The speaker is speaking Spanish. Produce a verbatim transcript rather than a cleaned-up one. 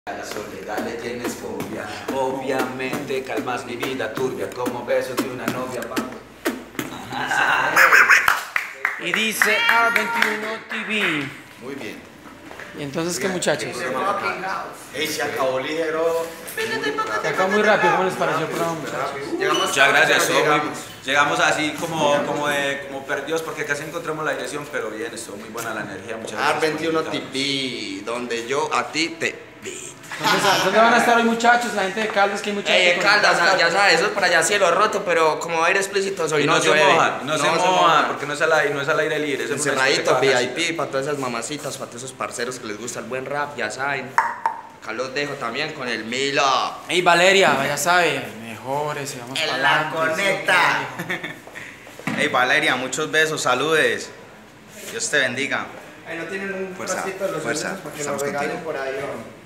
A la soledad le tienes fobia, obviamente calmas mi vida turbia como besos de una novia. Y dice R veintiuno T V. Muy bien. ¿Y entonces qué, muchachos? Ey, se acabó ligero. Se acabó muy rápido. ¿Cómo les pareció el programa, muchachos? Muchas gracias, llegamos. Llegamos así como, como, de, como perdidos porque casi encontramos la dirección, pero bien, estuvo muy buena la energía. Muchas gracias. R veintiuno T V, donde yo a ti te vi. ¿Dónde, ¿Dónde van a estar hoy, muchachos? La gente de Caldas, que hay mucha Ey, gente en con- Caldas, ya sabes, eso es para allá cielo roto, pero como va a ir explícito, hoy Y no, no se llueve. mojan, no, se mojan, porque no es al aire, no es al aire libre. Eso es una Encerraditos, discoteca V I casita. P, para todas esas mamacitas, para todos esos parceros que les gusta el buen rap, ya saben. Acá los dejo también con el Milo. Ey, Valeria, ya sabe, mejores, y vamos En para la adelante, conecta. Hey Valeria, muchos besos, saludes. Dios te bendiga. Ahí no tienen un Fuerza, frasquito de los fuerza, dulces para que estamos nos regalen contigo. por ahí, hombre.